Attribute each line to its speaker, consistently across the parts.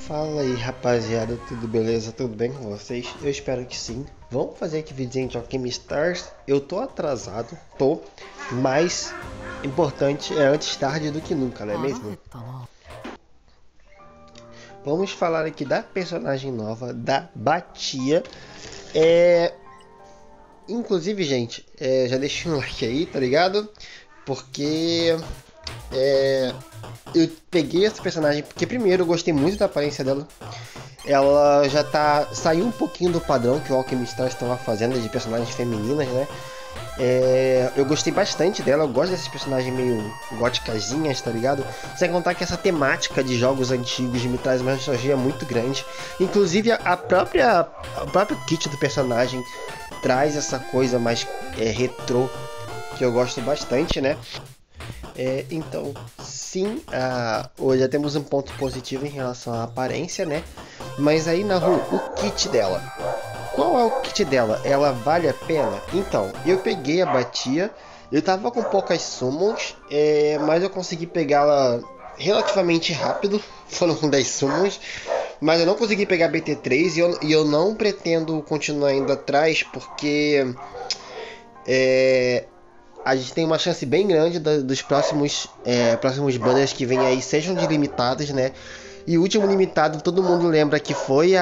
Speaker 1: Fala aí rapaziada, tudo beleza? Tudo bem com vocês? Eu espero que sim. Vamos fazer aqui vídeo de Alchemy Stars. Eu tô atrasado, mas importante é antes tarde do que nunca, não é mesmo? Vamos falar aqui da personagem nova, da Batia. Inclusive, gente, já deixei um like aí, tá ligado? Porque eu peguei essa personagem porque primeiro eu gostei muito da aparência dela. Ela já saiu um pouquinho do padrão que o Alchemy Stars estava fazendo de personagens femininas, né? Eu gostei bastante dela, eu gosto dessas personagens meio góticazinhas, tá ligado? Sem contar que essa temática de jogos antigos me traz uma nostalgia muito grande. Inclusive o próprio kit do personagem traz essa coisa mais retrô que eu gosto bastante, né? Então, sim, hoje já temos um ponto positivo em relação à aparência, né? Mas aí, Naru, o kit dela. Qual é o kit dela? Ela vale a pena? Então, eu peguei a Batia, eu tava com poucas summons, mas eu consegui pegá-la relativamente rápido, foram com 10 summons, mas eu não consegui pegar BT3 e eu não pretendo continuar indo atrás, porque a gente tem uma chance bem grande dos próximos banners que vem aí sejam de limitados, né? E o último limitado, todo mundo lembra que foi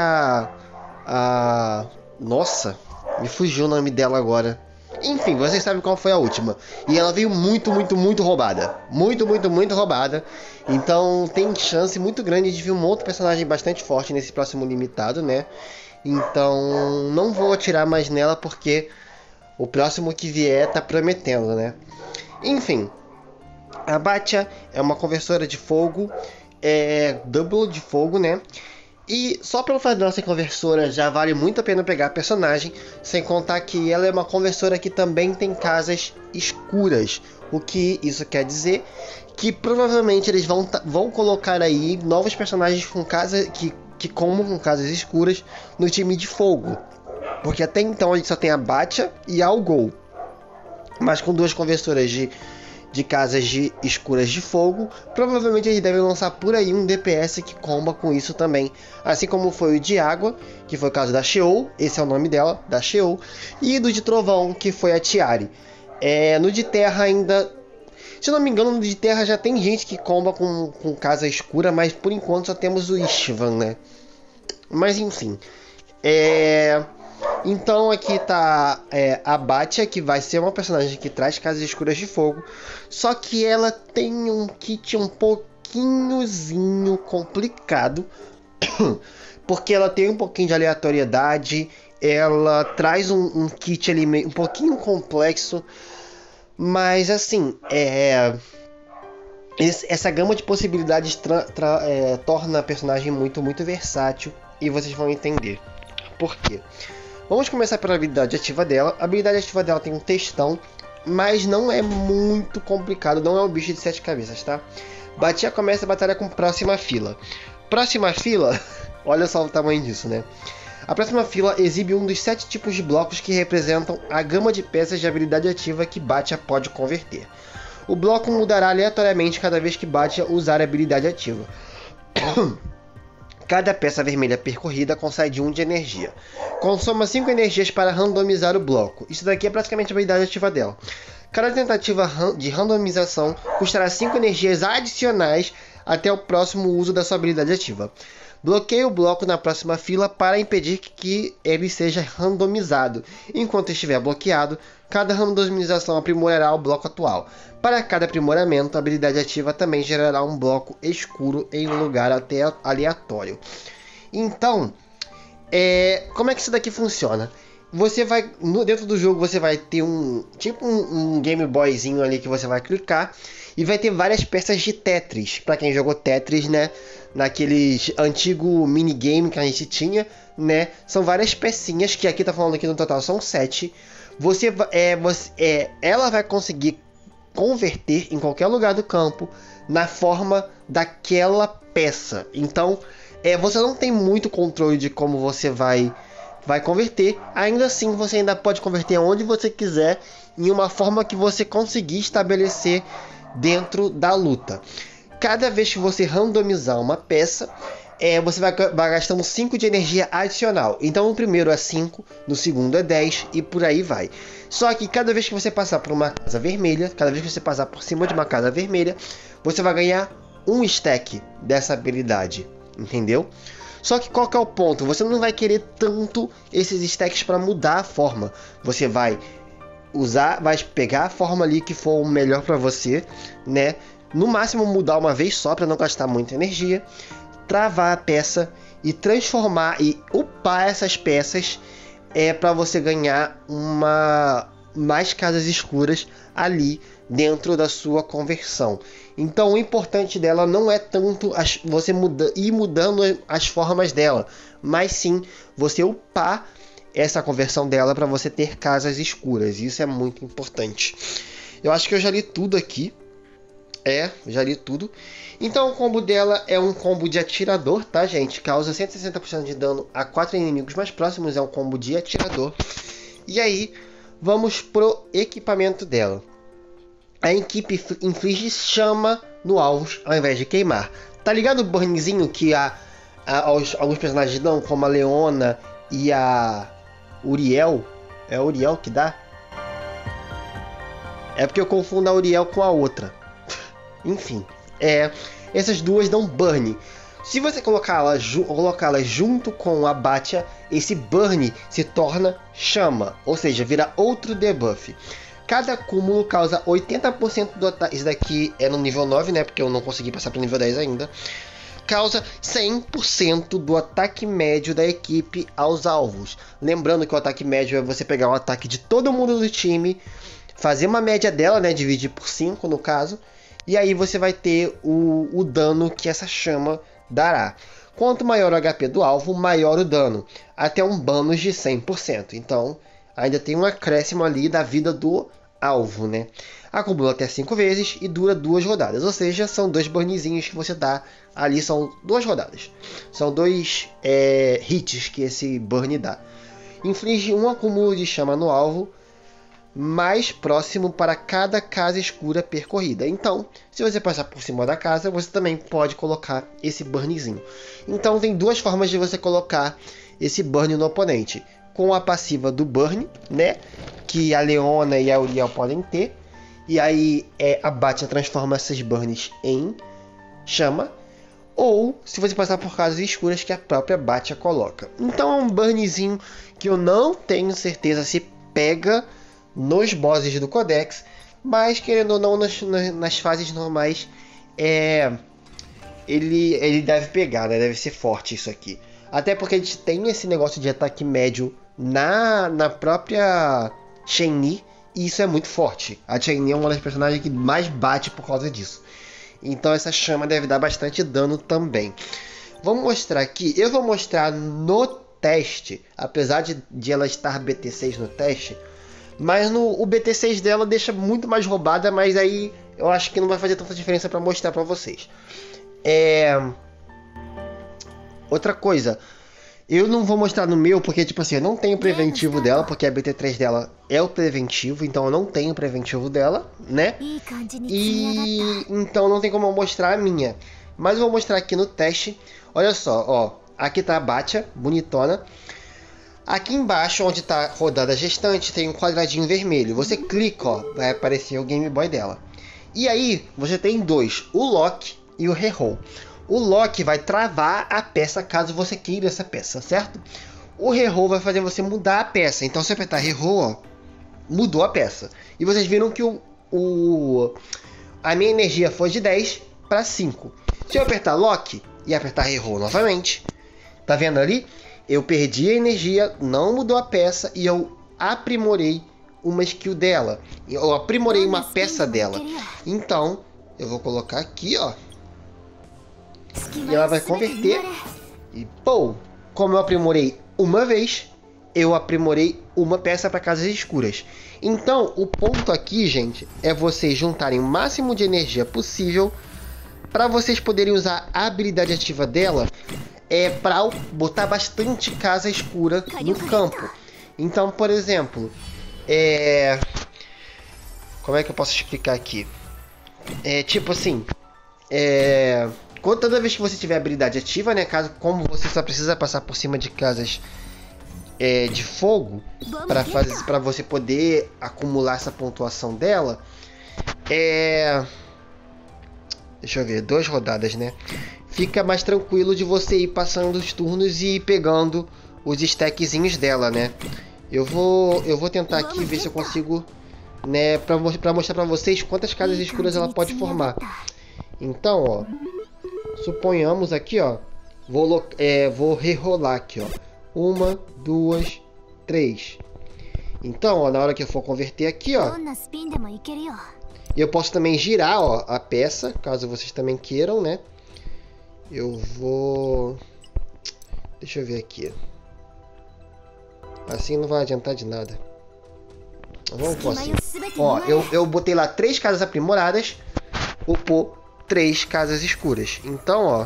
Speaker 1: nossa, me fugiu o nome dela agora. Enfim, vocês sabem qual foi a última. E ela veio muito roubada. Muito roubada. Então tem chance muito grande de vir um outro personagem bastante forte nesse próximo limitado, né? Então não vou atirar mais nela porque o próximo que vier tá prometendo, né? Enfim, a Batia é uma conversora de fogo, double de fogo, né? E só pelo fato de ela ser conversora já vale muito a pena pegar a personagem, sem contar que ela é uma conversora que também tem casas escuras. O que isso quer dizer? Que provavelmente eles vão colocar aí novos personagens com casas que combam com casas escuras no time de fogo. Porque até então a gente só tem a Batia e a Algol. Mas com duas conversoras de casas escuras de fogo, provavelmente eles devem lançar por aí um DPS que comba com isso também. Assim como foi o de água, que foi o caso da Sheol, esse é o nome dela, da Sheol. E do de trovão, que foi a Tiari. No de terra ainda... Se eu não me engano, no de terra já tem gente que comba com casa escura, mas por enquanto só temos o Ishvan, né? Mas enfim... Então aqui tá a Batia, que vai ser uma personagem que traz casas escuras de fogo. Só que ela tem um kit um pouquinhozinho complicado. Porque ela tem um pouquinho de aleatoriedade. Ela traz um kit ali um pouquinho complexo. Mas assim, essa gama de possibilidades torna a personagem muito versátil. E vocês vão entender por quê. Vamos começar pela habilidade ativa dela. A habilidade ativa dela tem um textão, mas não é muito complicado, não é um bicho de 7 cabeças, tá? Batia começa a batalha com próxima fila. Próxima fila, olha só o tamanho disso, né? A próxima fila exibe um dos 7 tipos de blocos que representam a gama de peças de habilidade ativa que Batia pode converter. O bloco mudará aleatoriamente cada vez que Batia usar a habilidade ativa. Cada peça vermelha percorrida concede 1 de energia. Consoma 5 energias para randomizar o bloco. Isso daqui é praticamente a habilidade ativa dela. Cada tentativa de randomização custará 5 energias adicionais até o próximo uso da sua habilidade ativa. Bloqueie o bloco na próxima fila para impedir que ele seja randomizado. Enquanto estiver bloqueado, cada randomização aprimorará o bloco atual. Para cada aprimoramento, a habilidade ativa também gerará um bloco escuro em um lugar até aleatório. Então, como é que isso daqui funciona? Você vai, dentro do jogo, você vai ter um Game Boyzinho ali que você vai clicar e vai ter várias peças de Tetris. Para quem jogou Tetris, né? Naqueles antigo minigame que a gente tinha, né? São várias pecinhas que aqui tá falando aqui no total são 7. Ela vai conseguir converter em qualquer lugar do campo na forma daquela peça. Então, você não tem muito controle de como você vai converter. Ainda assim, você ainda pode converter onde você quiser, em uma forma que você conseguir estabelecer dentro da luta. Cada vez que você randomizar uma peça, você vai gastando 5 de energia adicional. Então no primeiro é 5, no segundo é 10 e por aí vai. Só que cada vez que você passar por uma casa vermelha, cada vez que você passar por cima de uma casa vermelha, você vai ganhar um stack dessa habilidade, entendeu? Só que qual que é o ponto? Você não vai querer tanto esses stacks para mudar a forma. Você vai pegar a forma ali que for o melhor para você, né? No máximo mudar uma vez só para não gastar muita energia, travar a peça e transformar e upar essas peças para você ganhar mais casas escuras ali dentro da sua conversão. Então o importante dela não é tanto você ir mudando as formas dela, mas sim você upar essa conversão dela para você ter casas escuras. Isso é muito importante. Eu acho que eu já li tudo aqui. Já li tudo. Então o combo dela é um combo de atirador, tá, gente? Causa 160% de dano a 4 inimigos mais próximos. É um combo de atirador. E aí, vamos pro equipamento dela. A equipe inflige chama no alvo ao invés de queimar. Tá ligado o burnzinho que alguns personagens dão, como a Leona e a Uriel? É a Uriel que dá? É porque eu confundo a Uriel com a outra. Enfim, essas duas dão burn. Se você colocá-las junto com a Batia, esse burn se torna chama, ou seja, vira outro debuff. Cada acúmulo causa 80% do ataque. Isso daqui é no nível 9, né? Porque eu não consegui passar para o nível 10 ainda. Causa 100% do ataque médio da equipe aos alvos. Lembrando que o ataque médio é você pegar o ataque de todo mundo do time, fazer uma média dela, né? Dividir por 5 no caso. E aí você vai ter o dano que essa chama dará. Quanto maior o HP do alvo, maior o dano. Até um bônus de 100%. Então, ainda tem um acréscimo ali da vida do alvo, né? Acumula até 5 vezes e dura 2 rodadas. Ou seja, são 2 burnzinhos que você dá ali. São 2 rodadas. São 2 hits que esse burn dá. Inflige um acúmulo de chama no alvo mais próximo para cada casa escura percorrida. Então, se você passar por cima da casa, você também pode colocar esse burnzinho. Então, tem duas formas de você colocar esse burn no oponente. Com a passiva do burn, né? Que a Leona e a Uriel podem ter. E aí a Batia transforma esses burns em chama. Ou se você passar por casas escuras que a própria Batia coloca. Então é um burnzinho que eu não tenho certeza se pega nos bosses do Codex, mas querendo ou não, nas fases normais ele deve pegar, né? Deve ser forte isso aqui. Até porque a gente tem esse negócio de ataque médio na própria Chun-Li, e isso é muito forte. A Chun-Li é uma das personagens que mais bate por causa disso. Então essa chama deve dar bastante dano também. Vamos mostrar aqui. Eu vou mostrar no teste, apesar de ela estar BT6 no teste. Mas o BT6 dela deixa muito mais roubada, mas aí eu acho que não vai fazer tanta diferença para mostrar para vocês. Outra coisa, eu não vou mostrar no meu, porque tipo assim, eu não tenho preventivo dela, porque a BT3 dela é o preventivo, então eu não tenho preventivo dela, né? E então não tem como eu mostrar a minha. Mas eu vou mostrar aqui no teste. Olha só, ó, aqui tá a Batia, bonitona. Aqui embaixo, onde está rodada gestante, tem um quadradinho vermelho. Você clica, ó, vai aparecer o Game Boy dela. E aí, você tem dois, o Lock e o Reroll. O Lock vai travar a peça caso você queira essa peça, certo? O Reroll vai fazer você mudar a peça. Então, se eu apertar Reroll, ó, mudou a peça. E vocês viram que a minha energia foi de 10 para 5. Se eu apertar Lock e apertar Reroll novamente, tá vendo ali? Eu perdi a energia, não mudou a peça e eu aprimorei uma skill dela. Eu aprimorei uma peça dela. Então, eu vou colocar aqui, ó. E ela vai converter. E, pô, como eu aprimorei uma vez, eu aprimorei uma peça para casas escuras. Então, o ponto aqui, gente, é vocês juntarem o máximo de energia possível para vocês poderem usar a habilidade ativa dela. Para botar bastante casa escura no campo. Então, por exemplo, como é que eu posso explicar aqui? Tipo assim, Toda vez que você tiver habilidade ativa, né? Caso, como você só precisa passar por cima de casas de fogo para você poder acumular essa pontuação dela, deixa eu ver, 2 rodadas, né? Fica mais tranquilo de você ir passando os turnos e ir pegando os stackzinhos dela, né? Eu vou tentar aqui ver se eu consigo, né, para mostrar para vocês quantas casas escuras ela pode formar. Então, ó, suponhamos aqui, ó, vou rerolar aqui, ó, 1, 2, 3. Então, ó, na hora que eu for converter aqui, ó, eu posso também girar, ó, a peça, caso vocês também queiram, né? Deixa eu ver aqui. Assim não vai adiantar de nada. Vamos por assim. Ó, eu botei lá 3 casas aprimoradas, vou pôr 3 casas escuras. Então, ó,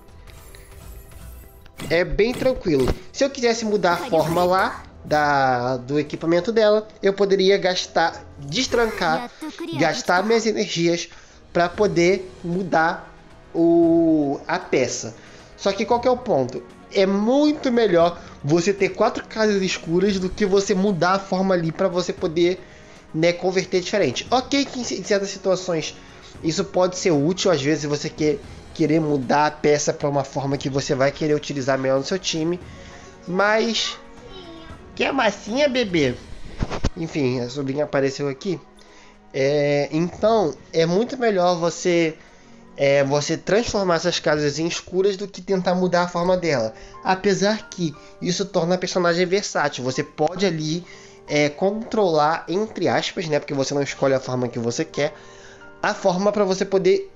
Speaker 1: é bem tranquilo. Se eu quisesse mudar a forma lá do equipamento dela, eu poderia destrancar, gastar minhas energias para poder mudar a peça. Só que qual que é o ponto? É muito melhor você ter 4 casas escuras do que você mudar a forma ali para você poder, né, converter diferente. Ok que em certas situações isso pode ser útil, às vezes você querer mudar a peça para uma forma que você vai querer utilizar melhor no seu time, mas quer massinha, bebê? Enfim, a sobrinha apareceu aqui. Então é muito melhor você transformar essas casas em escuras do que tentar mudar a forma dela. Apesar que isso torna a personagem versátil. Você pode ali controlar, entre aspas, né, porque você não escolhe a forma que você quer, a forma para você poder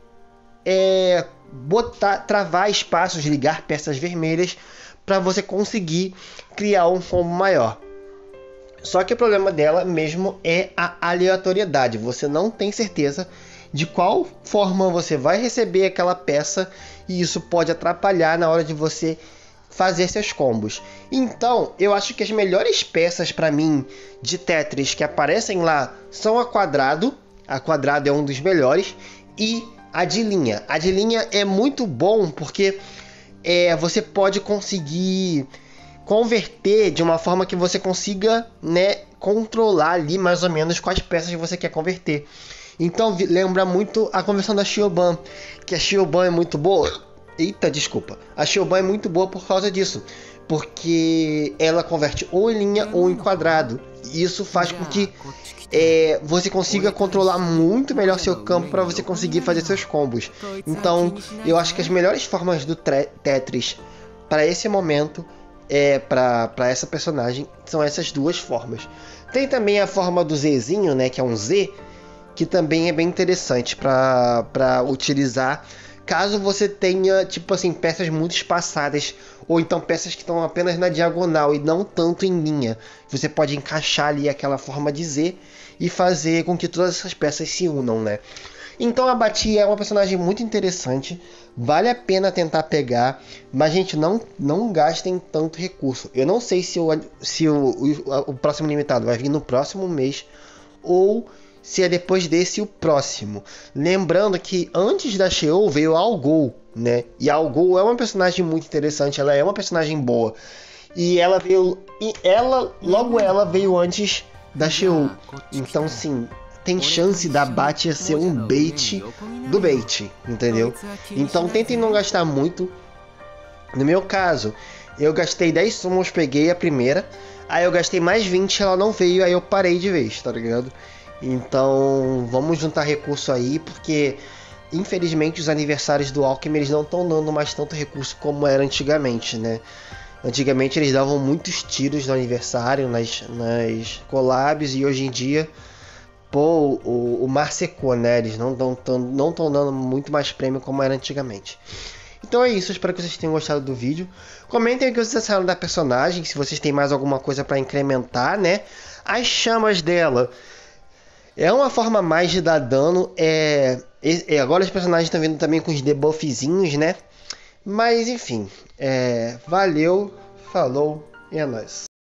Speaker 1: travar espaços, ligar peças vermelhas para você conseguir criar um combo maior. Só que o problema dela mesmo é a aleatoriedade. Você não tem certeza de qual forma você vai receber aquela peça, e isso pode atrapalhar na hora de você fazer seus combos. Então, eu acho que as melhores peças para mim de Tetris que aparecem lá são a quadrado. A quadrado é um dos melhores, e a de linha. A de linha é muito bom porque você pode conseguir converter de uma forma que você consiga, né, controlar ali mais ou menos quais peças você quer converter. Então lembra muito a conversão da Shioban, que a Shioban é muito boa. Eita, desculpa. A Shioban é muito boa por causa disso, porque ela converte ou em linha ou em quadrado. E isso faz com que você consiga controlar muito melhor seu campo para você conseguir fazer seus combos. Então, eu acho que as melhores formas do Tetris para esse momento, para essa personagem, são essas 2 formas. Tem também a forma do Zzinho, né, que é um Z, que também é bem interessante para utilizar caso você tenha, tipo assim, peças muito espaçadas, ou então peças que estão apenas na diagonal e não tanto em linha. Você pode encaixar ali aquela forma de Z e fazer com que todas essas peças se unam, né? Então a Bati é uma personagem muito interessante, vale a pena tentar pegar, mas gente, não gastem tanto recurso. Eu não sei se o próximo limitado vai vir no próximo mês ou se é depois desse o próximo. Lembrando que antes da Sheo veio a Algol, né? E a Algol é uma personagem muito interessante, ela é uma personagem boa. E ela veio antes da Sheo. Então sim, tem chance da Batia ser um bait do bait, entendeu? Então tentem não gastar muito. No meu caso, eu gastei 10 summons, peguei a primeira, aí eu gastei mais 20, ela não veio, aí eu parei de vez, tá ligado? Então vamos juntar recurso aí, porque infelizmente os aniversários do Alckmin eles não estão dando mais tanto recurso como era antigamente, né? Antigamente eles davam muitos tiros no aniversário, nas collabs, e hoje em dia, pô, o mar secou, né? Eles não estão dando muito mais prêmio como era antigamente. Então é isso, espero que vocês tenham gostado do vídeo. Comentem o que vocês acharam da personagem, se vocês têm mais alguma coisa para incrementar, né? As chamas dela é uma forma mais de dar dano. Agora os personagens estão vindo também com os debuffzinhos, né? Mas enfim, valeu, falou e é nóis.